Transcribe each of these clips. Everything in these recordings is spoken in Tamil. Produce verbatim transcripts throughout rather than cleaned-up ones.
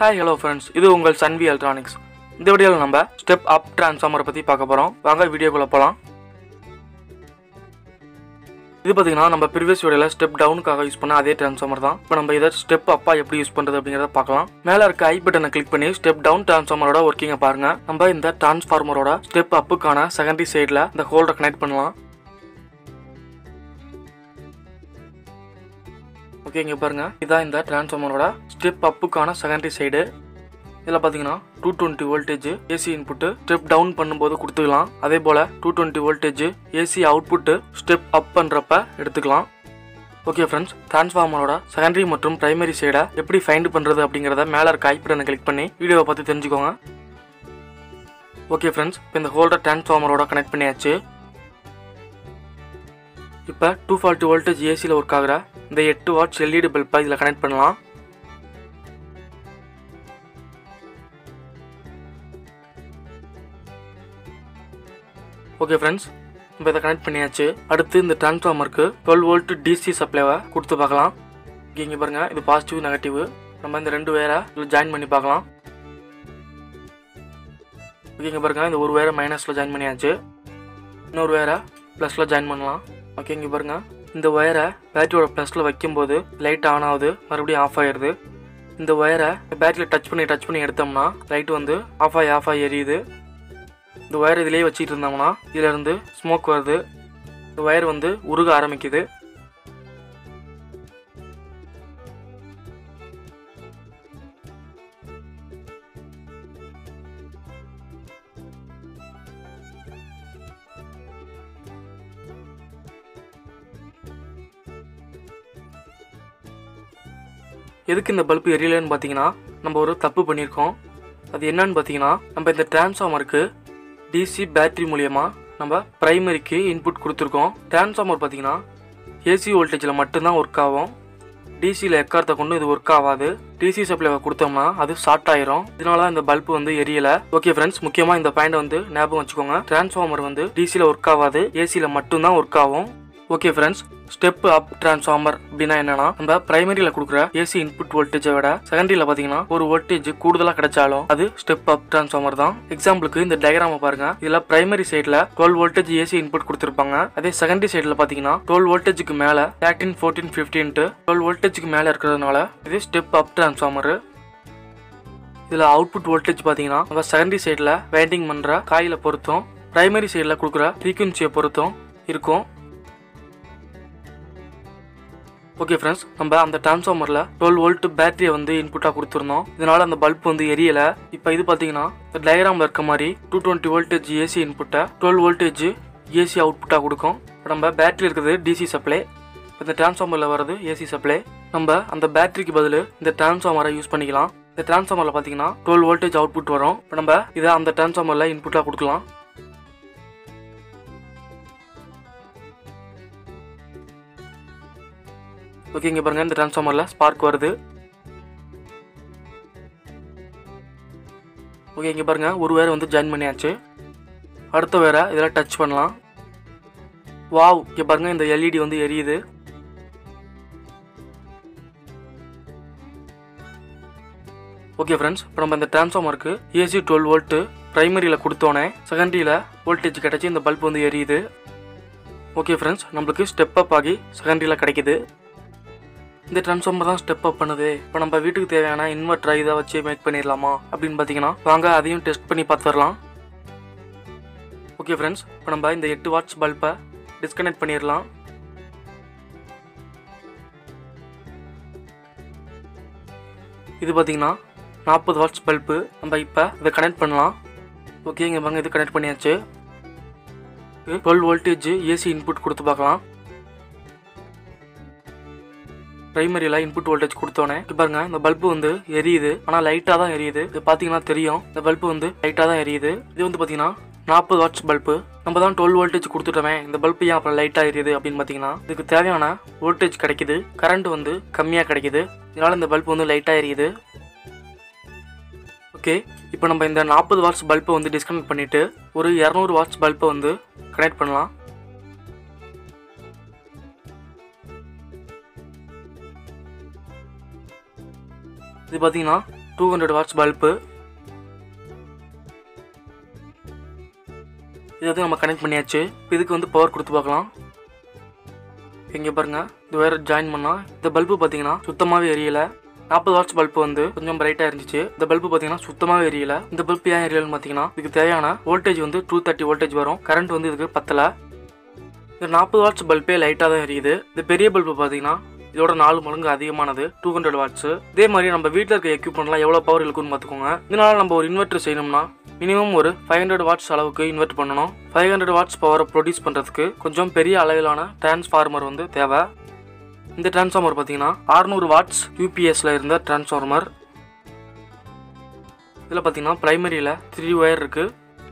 Hi hello friends, இது உங்கள் சன்வி எலக்ட்ரானிக்ஸ். இந்த வீடியோல நம்ம ஸ்டெப் அப் டிரான்ஸ்ஃபார்மர் பத்தி பார்க்க போறோம். வாங்க வீடியோக்குள்ள போலாம். இது பாத்தீங்கன்னா நம்ம previous வீடியோல ஸ்டெப் டவுனுக்காக யூஸ் பண்ண அதே டிரான்ஸ்ஃபார்மர் தான். இப்போ நம்ம இத ஸ்டெப் அப்பா எப்படி யூஸ் பண்றது அப்படிங்கறத பார்க்கலாம். மேல இருக்க ஐ பட்டனை கிளிக் பண்ணி ஸ்டெப் டவுன் டிரான்ஸ்ஃபார்மரோட வர்க்கிங்க பாருங்க. நம்ம இந்த டிரான்ஸ்ஃபார்மரோட ஸ்டெப் அப்புக்கான செகண்டரி சைடுல இந்த ஹோல்டரை கனெக்ட் பண்ணலாம். ஓகே, இங்க பாருங்க, இதான் இந்த டிரான்ஸ்ஃபார்மரோட ஸ்டெப் அப்புக்கான செகண்டரி சைடு. இதில் பார்த்தீங்கன்னா two twenty voltage AC input step down பண்ணும்போது கொடுத்துக்கலாம். அதே போல் two twenty voltage AC output step up பண்ணுறப்ப எடுத்துக்கலாம். ஓகே ஃப்ரெண்ட்ஸ், டிரான்ஸ்ஃபார்மரோட செகண்டரி மற்றும் பிரைமரி சைடை எப்படி ஃபைண்ட் பண்ணுறது அப்படிங்கிறத மேலே இருக்க ஐ பட்டனை கிளிக் பண்ணி வீடியோவை பார்த்து தெரிஞ்சுக்கோங்க. ஓகே ஃப்ரெண்ட்ஸ், இப்போ இந்த ஹோல்டர் டிரான்ஸ்ஃபார்மரோட கனெக்ட் பண்ணியாச்சு. இப்போ டூ ஃபார்ட்டி வோல்டேஜ் ஏசியில் ஒர்க் ஆகிற இந்த எட்டு வாட்ஸ் எல்இடி பல்பை இதில் கனெக்ட் பண்ணலாம். ஓகே ஃப்ரெண்ட்ஸ், இப்போ இதை கனெக்ட் பண்ணியாச்சு. அடுத்து இந்த டிரான்ஸ்ஃபார்மருக்கு டுவெல் வோல்ட் டிசி சப்ளைவை கொடுத்து பார்க்கலாம். இங்கே பாருங்க, இது பாசிட்டிவ் நெகட்டிவ். நம்ம இந்த ரெண்டு வேரை இதில் ஜாயின் பண்ணி பார்க்கலாம். ஓகே, இங்கே பாருங்க, இந்த ஒரு வேரை மைனஸில் ஜாயின் பண்ணியாச்சு. இன்னொரு வேரை ப்ளஸில் ஜாயின் பண்ணலாம். ஓகே, இங்கே பாருங்க, இந்த ஒயரை பேட்டரியோட ப்ளஸில் வைக்கும்போது லைட் ஆன் ஆகுது, மறுபடியும் ஆஃப் ஆயிடுது. இந்த ஒயரை பேட்டரியில் டச் பண்ணி டச் பண்ணி எடுத்தோம்னா லைட் வந்து ஆஃப் ஆகி ஆஃப் ஆகி எரியுது. இந்த ஒயர் இதிலே வச்சுட்டு இருந்தோம்னா இதிலேருந்து ஸ்மோக் வருது. இந்த ஒயர் வந்து உருக ஆரம்பிக்குது. எதுக்கு இந்த பல்பு எரியலன்னு பார்த்தீங்கன்னா, நம்ம ஒரு தப்பு பண்ணியிருக்கோம். அது என்னன்னு பார்த்தீங்கன்னா, நம்ம இந்த டிரான்ஸ்ஃபார்மருக்கு டிசி பேட்டரி மூலியமா நம்ம பிரைமரிக்கு இன்புட் கொடுத்துருக்கோம். டிரான்ஸ்ஃபார்மர் பார்த்தீங்கன்னா ஏசி வோல்டேஜில் மட்டும்தான் ஒர்க் ஆகும். டிசியில் எக்காரத்தை கொண்டு இது ஒர்க் ஆகாது. டிசி சப்ளைவை கொடுத்தோம்னா அது ஷார்ட் ஆயிரும். இதனால இந்த பல்பு வந்து எரியல. ஓகே ஃப்ரெண்ட்ஸ், முக்கியமாக இந்த பாயிண்ட் வந்து ஞாபகம் வச்சுக்கோங்க. டிரான்ஸ்ஃபார்மர் வந்து டிசியில் ஒர்க் ஆகாது, ஏசியில் மட்டும்தான் ஒர்க் ஆகும். Okay friends, step up transformer அப்படின்னா என்னன்னா, நம்ம பிரைமரியில கொடுக்குற ஏசி இன்புட் வோல்டேஜை விட செகண்டரியில பாத்தீங்கன்னா ஒரு வோல்டேஜ் கூடுதலா கிடைச்சாலும் அது ஸ்டெப் அப் டிரான்ஸ்ஃபார்மர் தான். எக்ஸாம்பிளுக்கு இந்த டயக்ராம பாருங்க. இதுல பிரைமரி சைட்ல டுவெல் வோல்டேஜ் ஏசி இன்புட் கொடுத்திருப்பாங்க. அதே செகண்டரி சைட்ல பாத்தீங்கன்னா டுவெல் வோல்டேஜுக்கு மேல தேர்ட்டின் ஃபோர்டீன் ஃபிஃப்டீன் டுவெல் வோல்டேஜுக்கு மேல இருக்கிறதுனால இது ஸ்டெப் அப் டிரான்ஸ்ஃபார்மர். இதுல அவுட்புட் வோல்டேஜ் பாத்தீங்கன்னா நம்ம செகண்டரி சைட்ல வைண்டிங் பண்ற காயில பொறுத்தும் பிரைமரி சைட்ல கொடுக்குற ஃப்ரீக்வன்சியை பொறுத்தும் இருக்கும். ஓகே ஃப்ரெண்ட்ஸ், நம்ம அந்த டிரான்ஸ்ஃபார்மரில் டுவெல் வோல்ட் பேட்டரியை வந்து இன்புட்டாக கொடுத்துருந்தோம். இதனால அந்த பல்ப் வந்து எரியலை. இப்போ இது பார்த்தீங்கன்னா இந்த டயக்ராமில் இருக்க மாதிரி டூ டுவெண்ட்டி வோல்டேஜ் ஏசி இன்புட்டை டுவெல் வோல்டேஜ் ஏசி அவுட்புட்டாக கொடுக்கும். இப்போ நம்ம பேட்டரி இருக்கிறது டிசி சப்ளை, இந்த டிரான்ஸ்ஃபார்மரில் வர்றது ஏசி சப்ளை. நம்ம அந்த பேட்டரிக்கு பதில் இந்த டிரான்ஸ்ஃபார்மரை யூஸ் பண்ணிக்கலாம். இந்த டிரான்ஸ்ஃபார்மரில் பார்த்தீங்கன்னா டுவெல் வோல்டேஜ் அவுட்புட் வரும். இப்போ நம்ம இதை அந்த டிரான்ஸ்ஃபார்மரில் இன்புட்டாக கொடுக்கலாம். ஓகே, இங்க பாருங்க, இந்த டிரான்ஸ்ஃபார்மர்ல ஸ்பார்க் வருது. ஓகே, இங்க பாருங்க, ஒரு வேரை வந்து ஜாயின் பண்ணியாச்சு. அடுத்த வேரை இதெல்லாம் டச் பண்ணலாம். வாவ், இங்க பாருங்க, இந்த எல்இடி வந்து எரியுது. ஓகே ஃப்ரெண்ட்ஸ், இப்போ நம்ம இந்த டிரான்ஸ்ஃபார்மருக்கு ஏசி டுவெல் வோல்ட் பிரைமரியில் கொடுத்தோன்னே செகண்டரியில் வோல்டேஜ் கிடைச்சி இந்த பல்ப் வந்து எரியுது. ஓகே ஃப்ரெண்ட்ஸ், நம்மளுக்கு ஸ்டெப் அப் ஆகி செகண்டரியில் கிடைக்குது. இந்த டிரான்ஸ்ஃபார்மர் தான் ஸ்டெப் அப் பண்ணுது. இப்போ நம்ம வீட்டுக்கு தேவையான இன்வெர்டரை இதை வச்சு மேக் பண்ணிடலாமா அப்படின்னு பார்த்தீங்கன்னா வாங்க அதையும் டெஸ்ட் பண்ணி பார்த்துடலாம். ஓகே ஃப்ரெண்ட்ஸ், இப்போ நம்ம இந்த எட்டு வாட்ஸ் பல்பை டிஸ்கனெக்ட் பண்ணிடலாம். இது பார்த்தீங்கன்னா நாற்பது வாட்ஸ் பல்பு. நம்ம இப்போ இதை கனெக்ட் பண்ணலாம். ஓகே, இங்கே பாருங்க, இது கனெக்ட் பண்ணியாச்சு. டுவெல் வோல்டேஜ் ஏசி இன்புட் கொடுத்து பார்க்கலாம். பிரைமரியில் இன்புட் வோல்டேஜ் கொடுத்தோன்னே பாருங்க, இந்த பல்பு வந்து எரியுது. ஆனால் லைட்டாக தான் எரியுது. இது பார்த்தீங்கன்னா தெரியும், இந்த பல்பு வந்து லைட்டாக தான் எரியுது. இது வந்து பார்த்தீங்கன்னா நாற்பது வாட்ஸ் பல்பு. நம்ம தான் டுவெல் வோல்டேஜ் கொடுத்துட்டோமே, இந்த பல்பு ஏன் அப்புறம் லைட்டாக எரியுது அப்படின்னு பார்த்தீங்கன்னா இதுக்கு தேவையான வோல்டேஜ் கிடைக்குது, கரண்ட் வந்து கம்மியாக கிடைக்குது. இதனால இந்த பல்பு வந்து லைட்டாக எரியுது. ஓகே, இப்போ நம்ம இந்த நாற்பது வாட்ஸ் பல்பை வந்து டிஸ்கனெக்ட் பண்ணிட்டு ஒரு இரநூறு வாட்ஸ் பல்பை வந்து கனெக்ட் பண்ணலாம். இது பார்த்தீங்கன்னா டூ ஹண்ட்ரட் வாட்ஸ் பல்பு. இது வந்து நம்ம கனெக்ட் பண்ணியாச்சு. இதுக்கு வந்து பவர் கொடுத்து பார்க்கலாம். இங்கே பாருங்க, இந்த ஒயரை ஜாயின் பண்ணா இந்த பல்பு பார்த்தீங்கன்னா சுத்தமாகவே எரியல. நாற்பது வாட்ஸ் பல்பு வந்து கொஞ்சம் பிரைட்டாக இருந்துச்சு. இந்த பல்பு பார்த்தீங்கன்னா சுத்தமாகவே எரியல. இந்த பல்பு ஏன் எரியலன்னு பார்த்தீங்கன்னா இதுக்கு தேவையான வோல்டேஜ் வந்து டூ தேர்ட்டி வோல்டேஜ் வரும். கரண்ட் வந்து இதுக்கு பத்தல. இந்த நாற்பது வாட்ஸ் பல்பே லைட்டாக தான் எரியுது. இந்த பெரிய பல்பு பார்த்தீங்கன்னா இதோட நாலு மடங்கு அதிகமானது, டூ ஹண்ட்ரட் வாட்ஸ். இதே மாதிரி நம்ம வீட்டில் இருக்க எக்யூப்மெண்ட்லாம் எவ்வளோ பவர் இருக்குன்னு பார்த்துக்கோங்க. இதனால நம்ம ஒரு இன்வெர்டர் செய்யணும்னா மினிமம் ஒரு ஃபைவ் ஹண்ட்ரட் வாட்ஸ் அளவுக்கு இன்வெர்ட் பண்ணணும். ஃபைவ் ஹண்ட்ரட் வாட்ஸ் பவரை ப்ரொடியூஸ் பண்ணுறதுக்கு கொஞ்சம் பெரிய அளவிலான டிரான்ஸ்ஃபார்மர் வந்து தேவை. இந்த டிரான்ஸ்ஃபார்மர் பார்த்தீங்கன்னா அறுநூறு வாட்ஸ் யூபிஎஸ்ல இருந்த டிரான்ஸ்ஃபார்மர். இதில் பார்த்தீங்கன்னா பிரைமரியில் த்ரீ ஒயர் இருக்கு,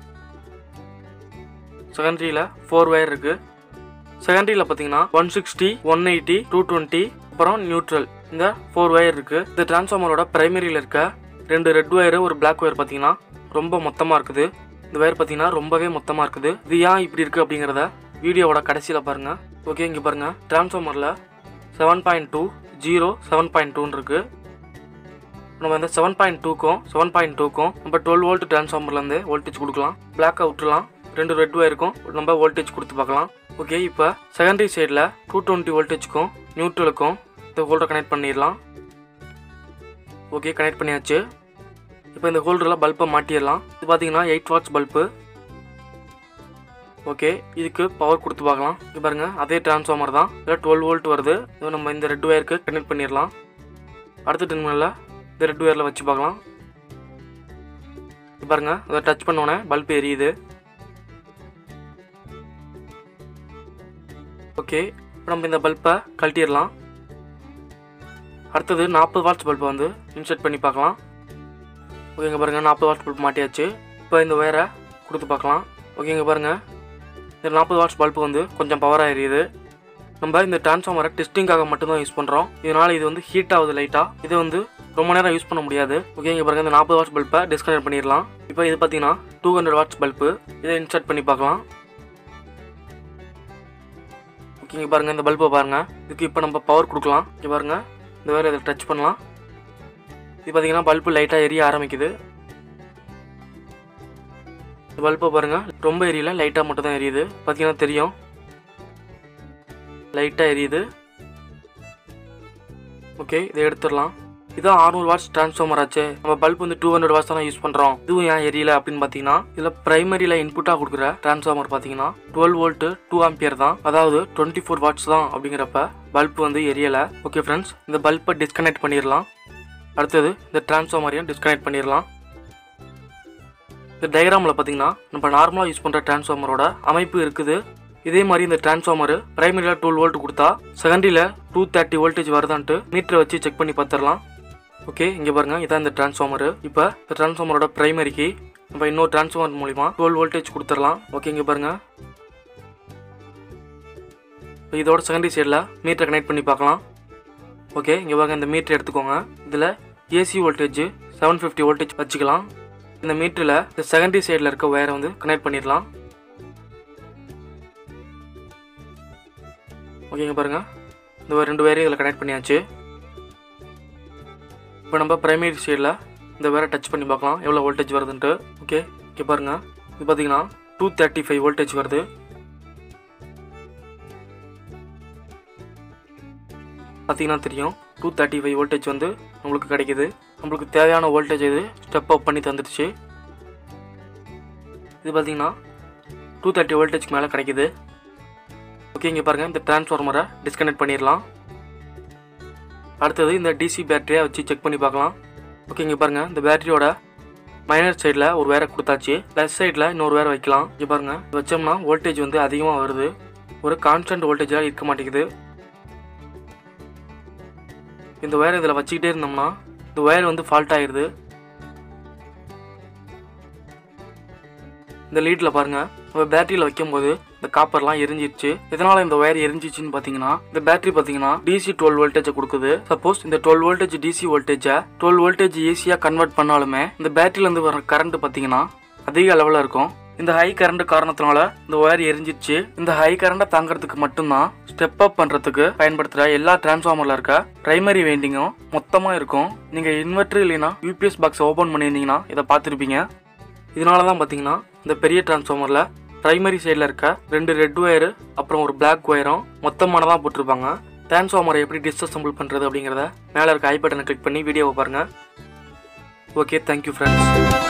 செகண்டரியில் ஃபோர் ஒயர் இருக்கு. செகண்டரியில் பார்த்தீங்கன்னா one sixty one eighty two twenty அப்புறம் நியூட்ரல் இந்த ஃபோர் ஒயர் இருக்கு. இந்த டிரான்ஸ்ஃபார்மரோட பிரைமரியில் இருக்க ரெண்டு ரெட் ஒயரு ஒரு பிளாக் ஒயர் பார்த்தீங்கன்னா ரொம்ப மொத்தமாக இருக்குது. இந்த ஒயர் பார்த்தீங்கன்னா ரொம்பவே மொத்தமாக இருக்குது. இது ஏன் இப்படி இருக்குது அப்படிங்கிறத வீடியோவோட கடைசியில் பாருங்கள். ஓகே, இங்கே பாருங்கள், டிரான்ஸ்ஃபார்மரில் seven point two zero seven point டூன்னு இருக்குது. நம்ம இந்த செவன் பாயிண்ட் டூக்கும் செவன் பாயிண்ட் டூக்கும் நம்ம டுவெல் வோல்ட் டிரான்ஸ்ஃபார்மர்லேருந்து வோல்டேஜ் கொடுக்கலாம். பிளாக்காக விட்டுலாம். ரெண்டு ரெட் ஒயருக்கும் நம்ம வோல்டேஜ் கொடுத்து பார்க்கலாம். ஓகே, இப்போ செகண்டரி சைடில் டூ டுவெண்ட்டி வோல்டேஜுக்கும் நியூட்ரலுக்கும் இந்த ஹோல்டரை கனெக்ட் பண்ணிடலாம். ஓகே, கனெக்ட் பண்ணியாச்சு. இப்போ இந்த ஹோல்டரில் பல்பை மாட்டிடலாம். இது பார்த்தீங்கன்னா எயிட் வாட்ஸ் பல்பு. ஓகே, இதுக்கு பவர் கொடுத்து பார்க்கலாம். இது பாருங்க, அதே டிரான்ஸ்ஃபார்மர் தான். இதில் டுவெல் வோல்ட் வருது. இது நம்ம இந்த ரெட் ஒயருக்கு கனெக்ட் பண்ணிடலாம். அடுத்த டெர்மினலில் இந்த ரெட் ஒயரில் வச்சு பார்க்கலாம். இது பாருங்க, அதை டச் பண்ணோன்னே பல்பு எரியுது. ஓகே, இப்போ நம்ம இந்த பல்பை கழட்டிடலாம். அடுத்தது நாற்பது வாட்ஸ் பல்பை வந்து இன்சர்ட் பண்ணி பார்க்கலாம். ஓகேங்க பாருங்கள், நாற்பது வாட்ஸ் பல்ப் மாட்டியாச்சு. இப்போ இந்த ஒயரை கொடுத்து பார்க்கலாம். ஓகேங்க பாருங்கள், இந்த நாற்பது வாட்ஸ் பல்பு வந்து கொஞ்சம் பவராக எரியுது. நம்ம இந்த டிரான்ஸ்ஃபார்மரை டெஸ்டிங்காக மட்டும்தான் யூஸ் பண்ணுறோம். இதனால் இது வந்து ஹீட் ஆகுது லைட்டாக. இது வந்து ரொம்ப நேரம் யூஸ் பண்ண முடியாது. ஓகேங்க பாருங்கள், இந்த நாற்பது வாட்ஸ் பல்பை டிஸ்கனெக்ட் பண்ணிடலாம். இப்போ இது பார்த்தீங்கன்னா டூ ஹண்ட்ரட் வாட்ஸ் பல்பு. இதை இன்சர்ட் பண்ணி பார்க்கலாம். ஓகேங்க பாருங்கள், இந்த பல்பை பாருங்கள். இதுக்கு இப்போ நம்ம பவர் கொடுக்கலாம். இங்கே பாருங்கள், இந்த வேறு இதை டச் பண்ணலாம். இது பார்த்தீங்கன்னா பல்பு லைட்டாக எரிய ஆரம்பிக்குது. இந்த பல்பை பாருங்கள், ரொம்ப எரியல, லைட்டாக மட்டும் தான் எரியுது. பார்த்தீங்கன்னா தெரியும், லைட்டாக எரியுது. ஓகே, இதை எடுத்துடலாம். இதான் அறுநூறு வாட்ஸ் டிரான்ஸ்ஃபார்மர் ஆச்சு. நம்ம பல்ப் வந்து டூ ஹண்ட்ரட் வாட்ஸ் தான் யூஸ் பண்ணுறோம். இதுவும் ஏன் எரியல அப்படின்னு பார்த்தீங்கன்னா, இதில் பிரைமரியில் இன்புட்டாக கொடுக்குற டிரான்ஸ்ஃபார்மர் பார்த்தீங்கன்னா டுவெல் வோல்ட்டு டூ ஆம்பியர் தான், அதாவது டுவெண்ட்டி ஃபோர் வாட்ஸ் தான். அப்படிங்கிறப்ப பல்ப் வந்து எரியலை. ஓகே ஃப்ரெண்ட்ஸ், இந்த பல்பை டிஸ்கனெக்ட் பண்ணிடலாம். அடுத்தது இந்த டிரான்ஸ்ஃபார்மரையும் டிஸ்கனெக்ட் பண்ணிடலாம். இந்த டயக்ராமில் பார்த்தீங்கன்னா நம்ம நார்மலாக யூஸ் பண்ணுற டிரான்ஸ்ஃபார்மரோட அமைப்பு இருக்குது. இதே மாதிரி இந்த டிரான்ஸ்ஃபார்மர் பிரைமரியில் டுவெல் வோல்ட் கொடுத்தா செகண்டரியில் டூ தேர்ட்டி வோல்டேஜ் வருதான்ட்டு மீட்டரை வச்சு செக் பண்ணி பார்த்துடலாம். ஓகே, இங்கே பாருங்கள், இதான் இந்த டிரான்ஸ்ஃபார்மர். இப்போ இந்த டிரான்ஸ்ஃபார்மரோட பிரைமரிக்கு நம்ம இன்னொரு டிரான்ஸ்ஃபார்மர் மூலிமா டுவெல் வோல்டேஜ் கொடுத்துடலாம். ஓகே, இங்கே பாருங்கள், இப்போ இதோட செகண்டரி சைடில் மீட்டரை கனெக்ட் பண்ணி பார்க்கலாம். ஓகே, இங்கே பாருங்கள், இந்த மீட்டர் எடுத்துக்கோங்க. இதில் AC voltage seven fifty voltage வச்சுக்கலாம். இந்த மீட்டரில் இந்த செகண்டரி சைடில் இருக்க ஒயரை வந்து கனெக்ட் பண்ணிடலாம். ஓகேங்க பாருங்கள், இந்த ரெண்டு ஒயரையும் இதில் கனெக்ட் பண்ணியாச்சு. இப்போ நம்ம பிரைமரி சைடில் இந்த ஒயரை டச் பண்ணி பார்க்கலாம் எவ்வளோ வோல்டேஜ் வருதுன்ட்டு. ஓகே, இங்கே பாருங்கள், இது பார்த்தீங்கன்னா டூ தேர்ட்டி ஃபைவ் வோல்டேஜ் வருது. பார்த்தீங்கன்னா தெரியும், டூ தேர்ட்டி ஃபைவ் வோல்டேஜ் வந்து நம்மளுக்கு கிடைக்குது. நம்மளுக்கு தேவையான வோல்டேஜ் இது ஸ்டெப் அப் பண்ணி தந்துடுச்சு. இது பார்த்தீங்கன்னா டூ தேர்ட்டி வோல்டேஜ்க்கு மேலே கிடைக்குது. ஓகே, இங்கே பாருங்கள், இந்த டிரான்ஸ்ஃபார்மரை டிஸ்கனெக்ட் பண்ணிடலாம். அடுத்தது இந்த டிசி பேட்டரியை வச்சு செக் பண்ணி பார்க்கலாம். ஓகே, இங்கே பாருங்கள், இந்த பேட்டரியோட மைனர் சைடில் ஒரு வேரை கொடுத்தாச்சு. லெஃப்ட் சைடில் இன்னொரு வேரை வைக்கலாம். இங்கே பாருங்கள், வச்சோம்னா வோல்டேஜ் வந்து அதிகமாக வருது. ஒரு கான்ஸ்டன்ட் வோல்டேஜாக இருக்க மாட்டேங்குது. இந்த ஒயர் இதில் வச்சுக்கிட்டே இருந்தோம்னா இந்த ஒயர் வந்து ஃபால்ட் ஆயிடுது. இந்த லீடில் பாருங்கள், நம்ம பேட்டரியில் வைக்கும்போது இந்த காப்பர்லாம் எரிஞ்சிருச்சு. இதனால் இந்த ஒயர் எரிஞ்சிச்சுன்னு பார்த்தீங்கன்னா இந்த பேட்டரி பார்த்தீங்கன்னா டிசி டுவெல் வோல்டேஜை கொடுக்குது. சப்போஸ் இந்த டுவெல் வோல்டேஜ் டிசி வோல்டேஜை டுவெல் வோல்டேஜ் ஏசியாக கன்வெர்ட் பண்ணாலுமே இந்த பேட்டரியிலேருந்து வர கரண்ட் பார்த்தீங்கன்னா அதிக அளவில் இருக்கும். இந்த ஹை கரண்ட் காரணத்தினால இந்த ஒயர் எரிஞ்சிச்சு. இந்த ஹை கரண்டை தாங்கிறதுக்கு மட்டும்தான் ஸ்டெப் அப் பண்றதுக்கு பயன்படுத்துற எல்லா டிரான்ஸ்ஃபார்மர்ல இருக்க பிரைமரி வைண்டிங்கும் மொத்தமா இருக்கும். நீங்க இன்வெர்டர் இல்லைன்னா யூபிஎஸ் பாக்ஸ் ஓபன் பண்ணியிருந்தீங்கன்னா இதை பார்த்துருப்பீங்க. இதனாலதான் பாத்தீங்கன்னா இந்த பெரிய டிரான்ஸ்ஃபார்மர்ல பிரைமரி சைடில் இருக்க ரெண்டு ரெட் ஒயரு அப்புறம் ஒரு பிளாக் ஒயரும் மொத்தமானதான் போட்டிருப்பாங்க. டிரான்ஸ்ஃபார்மரை எப்படி டிஸ்அசெம்பிள் பண்றது அப்படிங்கிறத மேலே இருக்க ஐ பட்டனை கிளிக் பண்ணி வீடியோவை பாருங்க. Okay, thank you friends.